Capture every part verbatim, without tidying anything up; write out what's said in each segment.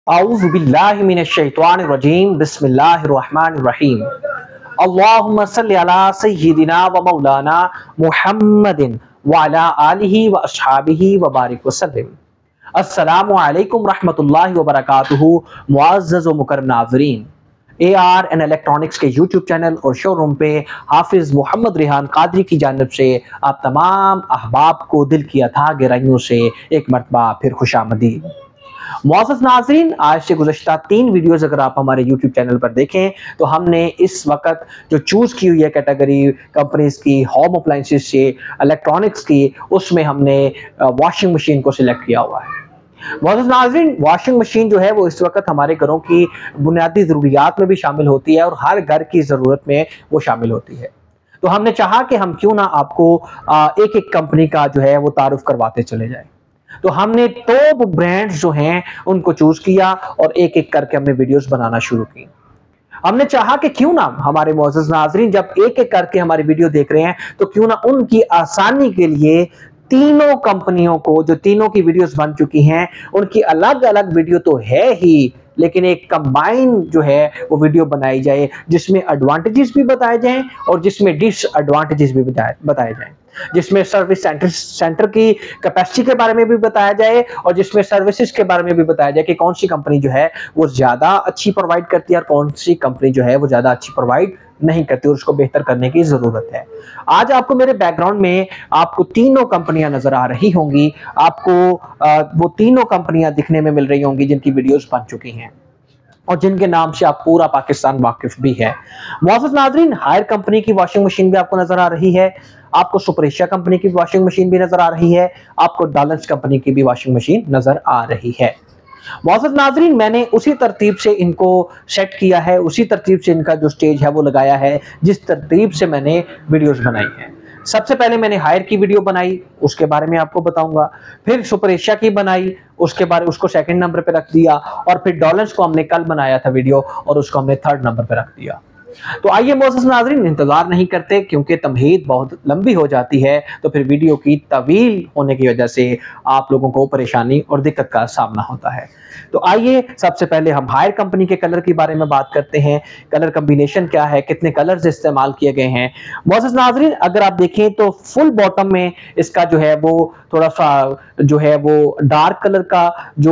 औज़ु बिल्लाहि मिनश शैतानिर रजीम बिस्मिल्लाहिर रहमानिर रहीम अल्लाहुम्मा सल्लि अला सय्यिदिना व मौलाना मुहम्मदिन व अला आलिहि व अस्हाबिहि व बारिक वसल्लिम। अस्सलामु अलैकुम रहमतुल्लाहि व बरकातुहू। मुअज़्ज़ज़ व मुकर्रम नाज़रीन, ए आर एन इलेक्ट्रॉनिक्स के यूट्यूब चैनल और शोरूम पे हाफिज मोहम्मद रेहान कादरी की जानिब से आप तमाम अहबाब को दिल की अथाह गहराइयों से एक मरतबा फिर खुशामदीद। मुअज़्ज़ज़ नाज़रीन, आज से गुज़श्ता तीन वीडियोज़ अगर आप हमारे यूट्यूब चैनल पर देखें तो हमने इस वक्त जो चूज़ की हुई है कैटेगरी कंपनीज़ की होम अप्लाइंसेस से इलेक्ट्रॉनिक्स की, उसमें हमने वॉशिंग मशीन को सिलेक्ट किया हुआ है। मुअज़्ज़ज़ नाज़रीन, वॉशिंग मशीन जो है वो इस वक्त हमारे घरों की बुनियादी ज़रूरियात में भी शामिल होती है और हर घर की ज़रूरत में वो शामिल होती है। तो हमने चाहा कि हम क्यों ना आपको एक एक कंपनी का जो है वो तारुफ करवाते चले जाएं। तो हमने टॉप ब्रांड्स जो हैं उनको चूज किया और एक एक करके हमने वीडियोस बनाना शुरू की। हमने चाहा कि क्यों ना हमारे मुअज़्ज़ज़ नाज़रीन जब एक एक करके हमारी वीडियो देख रहे हैं तो क्यों ना उनकी आसानी के लिए तीनों कंपनियों को, जो तीनों की वीडियोस बन चुकी हैं, उनकी अलग अलग वीडियो तो है ही, लेकिन एक कंबाइन जो है वो वीडियो बनाई जाए जिसमें एडवांटेजेस भी बताए जाएं और जिसमें डिसएडवांटेजेस भी बताए बताए जाएं, जिसमें सर्विस सेंटर सेंटर की कैपेसिटी के बारे में भी बताया जाए और जिसमें सर्विसेज के बारे में भी बताया जाए कि कौन सी कंपनी जो है वो ज्यादा अच्छी प्रोवाइड करती है और कौन सी कंपनी जो है वो ज्यादा अच्छी प्रोवाइड नहीं करती और उसको बेहतर करने की जरूरत है। आज आपको मेरे बैकग्राउंड में आपको तीनों कंपनियां नजर आ रही होंगी, आपको आ, वो तीनों कंपनियां दिखने में मिल रही होंगी जिनकी वीडियोस बन चुकी हैं और जिनके नाम से आप पूरा पाकिस्तान वाकिफ भी है। मुअज़्ज़ज़ नाज़रीन, हायर कंपनी की वॉशिंग मशीन भी आपको नजर आ रही है, आपको सुपर एशिया कंपनी की वॉशिंग मशीन भी नजर आ रही है, आपको डॉलर्स कंपनी की भी वॉशिंग मशीन नजर आ रही है। मुअज़्ज़ज़ नाज़रीन, मैंने उसी तरतीब से इनको सेट किया है, उसी तरतीब से इनका जो स्टेज है वो लगाया है जिस तरतीब से मैंने वीडियोस बनाई है। सबसे पहले मैंने हायर की वीडियो बनाई, उसके बारे में आपको बताऊंगा, फिर सुपर एशिया की बनाई, उसके बारे उसको सेकंड नंबर पे रख दिया, और फिर डॉलर्स को हमने कल बनाया था वीडियो और उसको हमने थर्ड नंबर पे रख दिया। तो आइए मुअज़्ज़ज़ नाज़रीन, इंतजार नहीं करते क्योंकि तमहीद बहुत लंबी हो जाती है तो फिर वीडियो की तवील होने की वजह से आप लोगों को परेशानी और दिक्कत का सामना होता है। तो आइए सबसे पहले हम हायर कंपनी के कलर के बारे में बात करते हैं। कलर कॉम्बिनेशन क्या है, कितने कलर्स इस्तेमाल किए गए हैं। मुअज़्ज़ज़ नाज़रीन, अगर आप देखें तो फुल बॉटम में इसका जो है वो थोड़ा सा जो है वो डार्क कलर का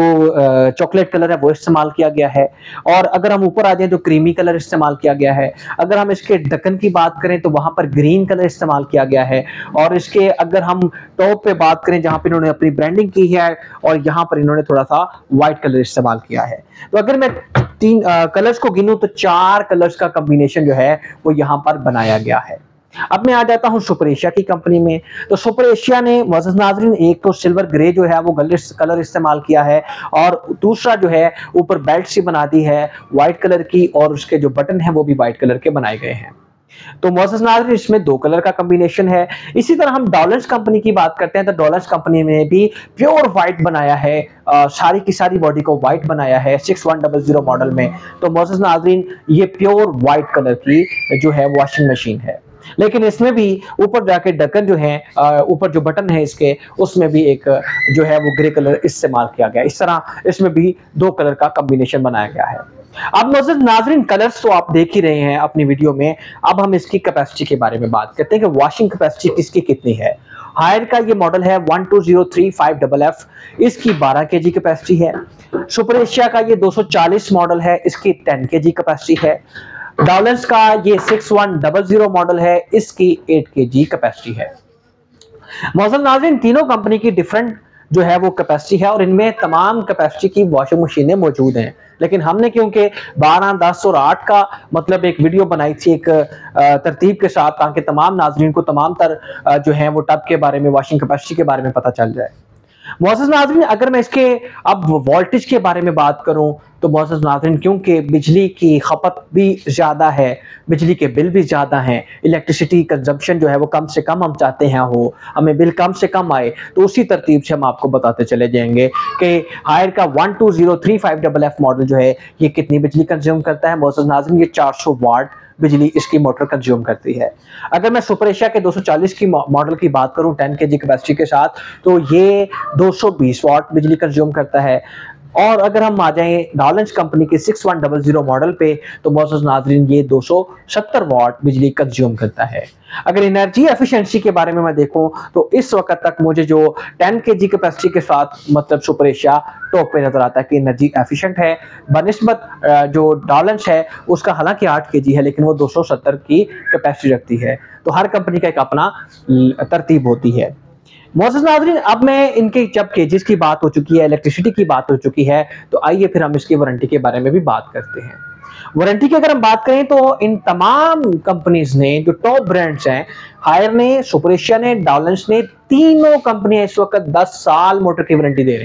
जो चॉकलेट कलर है वो इस्तेमाल किया गया है, और अगर हम ऊपर आ जाए तो क्रीमी कलर इस्तेमाल किया गया है। अगर हम इसके ढक्कन की बात करें तो वहां पर ग्रीन कलर इस्तेमाल किया गया है, और इसके अगर हम टॉप पे बात करें जहां पे इन्होंने अपनी ब्रांडिंग की है और यहां पर इन्होंने थोड़ा सा व्हाइट कलर इस्तेमाल किया है। तो अगर मैं तीन कलर्स को गिनूं तो चार कलर्स का कॉम्बिनेशन जो है वो यहां पर बनाया गया है। अब मैं आ जाता हूं सुपर एशिया की कंपनी में। तो सुपर एशिया ने मुअज़्ज़ज़ नाज़रीन एक तो सिल्वर ग्रे जो है वो कलर इस्तेमाल किया है, और दूसरा जो है ऊपर बेल्ट सी बना दी है व्हाइट कलर की, और उसके जो बटन है वो भी व्हाइट कलर के बनाए गए हैं। तो मुअज़्ज़ज़ नाज़रीन इसमें दो कलर का कॉम्बिनेशन है। इसी तरह हम डॉलर्स कंपनी की बात करते हैं तो डॉलर्स कंपनी ने भी प्योर व्हाइट बनाया है, आ, सारी की सारी बॉडी को व्हाइट बनाया है six one double zero model में। तो मुअज़्ज़ज़ नाज़रीन ये प्योर व्हाइट कलर की जो है वॉशिंग मशीन है, लेकिन इसमें भी ऊपर जाके ढक्कन जो है, ऊपर जो बटन है इसके, उसमें भी एक जो है वो ग्रे कलर इस्तेमाल किया गया। इस तरह इसमें भी दो कलर का कॉम्बिनेशन बनाया गया है। अब मुअज़्ज़ज़ नाज़रीन कलर्स तो आप देख ही रहे हैं अपनी वीडियो में, अब हम इसकी कैपेसिटी के बारे में बात करते हैं कि वॉशिंग कैपेसिटी किसकी कितनी है। हायर का ये मॉडल है one two zero three five double F, इसकी बारह केजी कैपेसिटी है। सुपर एशिया का ये दो सौ चालीस मॉडल है, इसकी टेन केजी कैपेसिटी है। डॉलर्स का ये six one double zero model है, इसकी एट केजी कैपेसिटी है। मुअज़्ज़ज़ नाज़रीन तीनों कंपनी की डिफरेंट जो है वो कैपेसिटी है और इनमें तमाम कैपेसिटी की वॉशिंग मशीनें मौजूद हैं, लेकिन हमने क्योंकि बारह, दस और आठ का मतलब एक वीडियो बनाई थी एक तरतीब के साथ ताकि तमाम नाज़रीन को तमाम तर जो है वो टब के बारे में, वॉशिंग कैपेसिटी के बारे में पता चल जाए। मुअज़्ज़ज़ नाज़रीन अगर मैं इसके अब वोल्टेज के बारे में बात करूं तो मुअज़्ज़ज़ नाज़रीन क्योंकि बिजली की खपत भी ज़्यादा है, बिजली के बिल भी ज़्यादा हैं, इलेक्ट्रिसिटी कंजम्पशन जो है वो कम से कम हम चाहते हैं हो, हमें बिल कम से कम आए, तो उसी तरतीब से हम आपको बताते चले जाएंगे कि हायर का one two zero three five double F model जो है ये कितनी बिजली कंज्यूम करता है। मुअज़्ज़ज़ नाज़रीन ये चार सौ वाट बिजली इसकी मोटर कंज्यूम करती है। अगर मैं सुपर एशिया के दो सौ चालीस की मॉडल की बात करूं टेन केजी कैपेसिटी के साथ तो ये दो सौ बीस वाट बिजली कंज्यूम करता है। और अगर हम आ जाएं डॉलंज कंपनी के six one double zero model पे तो मोअज़्ज़ज़ नाज़रीन ये दो सौ सत्तर वाट बिजली कंज्यूम करता है। अगर एनर्जी एफिशिएंसी के बारे में मैं देखूं तो इस वक्त तक मुझे जो टेन केजी कैपेसिटी के साथ मतलब सुपर एशिया टॉप पे नजर आता है कि एनर्जी एफिशिएंट है बनिस्बत जो डॉलंज है उसका, हालांकि आठ केजी है लेकिन वो दो सौ सत्तर की कैपेसिटी रखती है। तो हर कंपनी का एक अपना तरतीब होती है। मोअज़्ज़ज़ नाज़रीन, अब मैं इनके जब केजेस की बात हो चुकी है, इलेक्ट्रिसिटी की बात हो चुकी है, तो आइए फिर हम इसकी वारंटी के बारे में भी बात करते हैं। वारंटी की अगर हम बात करें तो इन तमाम कंपनीज ने, जो टॉप ब्रांड्स हैं, हायर ने, सुपर एशिया ने, डॉलंज ने, तीनों कंपनियां इस वक्त दस साल मोटर की वारंटी दे रहे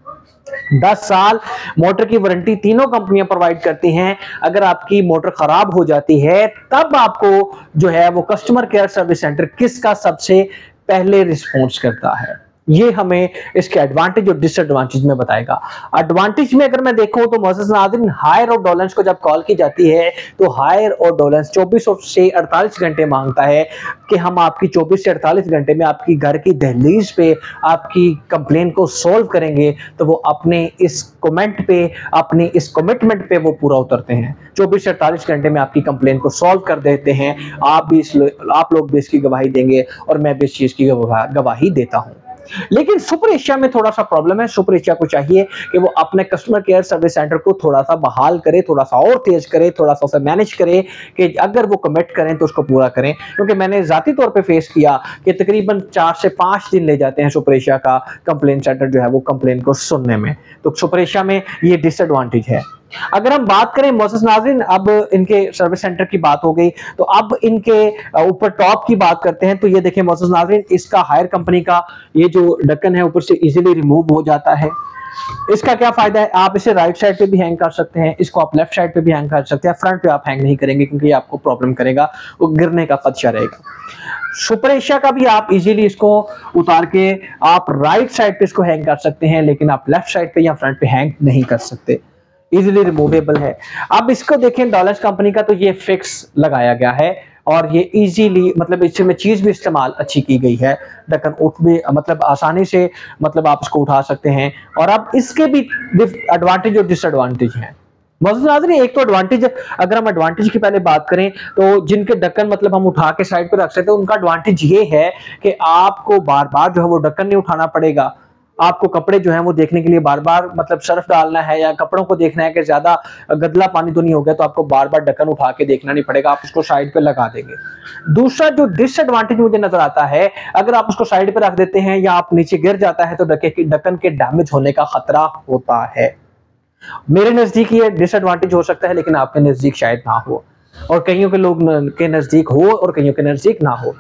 हैं। दस साल मोटर की वारंटी तीनों कंपनियां प्रोवाइड करती हैं। अगर आपकी मोटर खराब हो जाती है तब आपको जो है वो कस्टमर केयर सर्विस सेंटर किसका सबसे पहले रिस्पॉन्स करता है। ये हमें इसके एडवांटेज और डिसएडवांटेज में बताएगा। एडवांटेज में अगर मैं देखूं तो मोअज़्ज़ज़ नाज़रीन, हायर और डॉलंज को जब कॉल की जाती है तो हायर और डॉलंज चौबीस से अड़तालीस घंटे मांगता है कि हम आपकी चौबीस से अड़तालीस घंटे में आपकी घर की दहलीज पे आपकी कंप्लेन को सॉल्व करेंगे। तो वो अपने इस कमेंट पे, अपनी इस कमिटमेंट पे वो पूरा उतरते हैं। चौबीस से अड़तालीस घंटे में आपकी कंप्लेन को सॉल्व कर देते हैं। आप भी इस आप लोग भी इसकी गवाही देंगे और मैं भी इस चीज की गवाही देता हूं। लेकिन सुपर एशिया में थोड़ा सा प्रॉब्लम है। सुपर एशिया को चाहिए कि वो अपने कस्टमर केयर सर्विस सेंटर को थोड़ा सा बहाल करे, थोड़ा सा और तेज करे, थोड़ा सा उसे मैनेज करे कि अगर वो कमिट करें तो उसको पूरा करें। क्योंकि मैंने जाती तौर पे फेस किया कि तकरीबन चार से पांच दिन ले जाते हैं सुपर एशिया का कंप्लेन सेंटर जो है वो कंप्लेन को सुनने में। तो सुपर एशिया में ये डिसएडवांटेज है। अगर हम बात करें मोअज़्ज़ज़ नाज़रीन, अब इनके सर्विस सेंटर की बात हो गई तो अब इनके ऊपर टॉप की बात करते हैं। तो ये देखें मोअज़्ज़ज़ नाज़रीन, इसका हायर कंपनी का ये जो ढक्कन है ऊपर से इजीली रिमूव हो जाता है। इसका क्या फायदा है, आप इसे राइट साइड पे भी हैंग कर सकते हैं, इसको आप लेफ्ट साइड पे भी हैंग कर सकते हैं। फ्रंट पे आप हैंग नहीं करेंगे क्योंकि आपको प्रॉब्लम करेगा, वो गिरने का खदशा रहेगा। सुपर एशिया का भी आप इजीली इसको उतार के आप राइट साइड पे इसको हैंग कर सकते हैं, लेकिन आप लेफ्ट साइड पे या फ्रंट पे हैंग नहीं कर सकते, इजीली रिमूवेबल है। अब इसको देखें डॉलंज कंपनी का, तो ये फिक्स लगाया गया है और ये इजीली, मतलब इसमें चीज भी इस्तेमाल अच्छी की गई है। ढक्कन उठ भी मतलब आसानी से मतलब आप इसको उठा सकते हैं। और अब इसके भी एडवांटेज और डिसएडवांटेज हैं। मोअज़्ज़ज़ नाज़रीन, एक तो एडवांटेज, अगर हम एडवांटेज की पहले बात करें तो जिनके ढक्कन मतलब हम उठा के साइड पे रख सकते हैं, उनका एडवांटेज ये है कि आपको बार बार जो है वो ढक्कन नहीं उठाना पड़ेगा। आपको कपड़े जो हैं वो देखने के लिए बार बार मतलब सर्फ डालना है या कपड़ों को देखना है कि ज्यादा गदला पानी तो नहीं हो गया, तो आपको बार बार ढक्कन उठा के देखना नहीं पड़ेगा, आप उसको साइड पे लगा देंगे। दूसरा जो डिसएडवांटेज मुझे नजर आता है, अगर आप उसको साइड पे रख देते हैं या आप नीचे गिर जाता है तो ढक्कन के डैमेज होने का खतरा होता है। मेरे नजदीक ये डिसएडवांटेज हो सकता है लेकिन आपके नजदीक शायद ना हो, और कईयों के लोग के नजदीक हो और कईयों के नजदीक ना हो।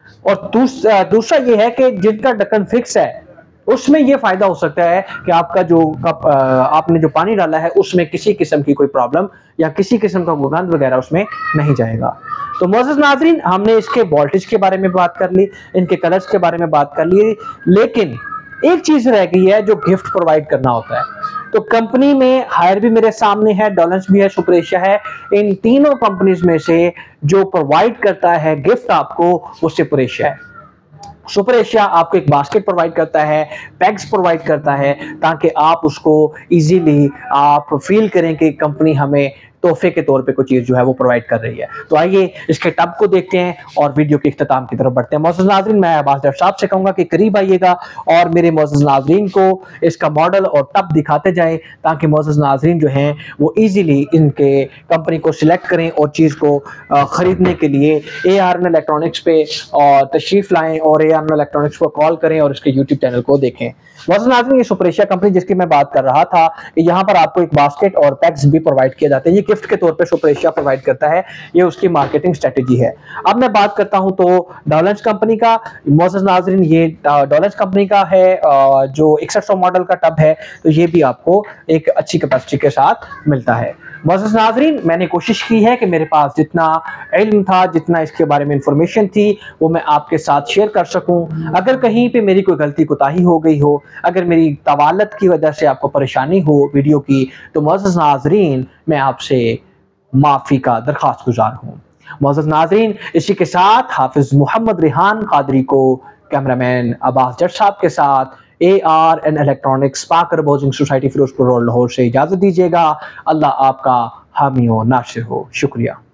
और दूसरा दूसरा ये है कि जिनका ढक्कन फिक्स है उसमें यह फायदा हो सकता है कि आपका जो कप आपने जो पानी डाला है उसमें किसी किस्म की कोई प्रॉब्लम या किसी किस्म का गंद वगैरह उसमें नहीं जाएगा। तो मोअज़्ज़ज़ नाज़रीन, हमने इसके वोल्टेज के बारे में बात कर ली, इनके कलर्स के बारे में बात कर ली, लेकिन एक चीज रह गई है जो गिफ्ट प्रोवाइड करना होता है। तो कंपनी में हायर भी मेरे सामने है, डॉलंज भी है, सुपर एशिया है। इन तीनों कंपनीज में से जो प्रोवाइड करता है गिफ्ट आपको, वो सुपर एशिया है। सुपर एशिया आपको एक बास्केट प्रोवाइड करता है, पैक्स प्रोवाइड करता है, ताकि आप उसको इजीली आप फील करें कि कंपनी हमें तोहफे के तौर पे कोई चीज जो है वो प्रोवाइड कर रही है। तो आइए इसके टब को देखते हैं और वीडियो के इख्तिताम की तरफ बढ़ते हैं। मोअज़्ज़ज़ नाज़रीन, मैं अब्बास जट साहब से कहूंगा कि करीब आइएगा और मेरे मोअज़्ज़ज़ नाज़रीन को इसका मॉडल और टब दिखाते जाएं, ताकि मोअज़्ज़ज़ नाज़रीन जो हैं वो इजीली इनके कंपनी को सिलेक्ट करें और चीज को खरीदने के लिए ए आर एन इलेक्ट्रॉनिक्स पे और तशरीफ लाएं और ए आर एन इलेक्ट्रॉनिक्स को कॉल करें और इसके यूट्यूब चैनल को देखें। मोअज़्ज़ज़ नाज़रीन, ये सुपर एशिया कंपनी जिसकी मैं बात कर रहा था, यहाँ पर आपको एक बास्केट और पैक्स भी प्रोवाइड किए जाते हैं। ये गिफ्ट के तौर पे सुपर एशिया प्रोवाइड करता है, ये उसकी मार्केटिंग स्ट्रेटेजी है। अब मैं बात करता हूं तो डॉलंज कंपनी का। मोअज़्ज़ज़ नाज़रीन, ये डॉलंज कंपनी का है जो इकसठ सौ मॉडल का टब है, तो ये भी आपको एक अच्छी कैपेसिटी के साथ मिलता है। मोअज़्ज़ज़ नाज़रीन, मैंने कोशिश की है कि मेरे पास जितना इल्म था, जितना इसके बारे में इंफॉर्मेशन थी, वो मैं आपके साथ शेयर कर सकूं। अगर कहीं पे मेरी कोई गलती कोताही हो गई हो, अगर मेरी तवालत की वजह से आपको परेशानी हो वीडियो की, तो मोअज़्ज़ज़ नाज़रीन मैं आपसे माफी का दरखास्त गुजार हूं। मोअज़्ज़ज़ नाज़रीन, इसी के साथ हाफिज मोहम्मद रिहान कादरी को कैमरामैन अब्बास जट साहब के साथ ए आर एन इलेक्ट्रॉनिक्स पाकर बोजिंग सोसाइटी फिरोजपुर रोड लाहौर से इजाज़त दीजिएगा। अल्लाह आपका हामी और नासिर हो। शुक्रिया।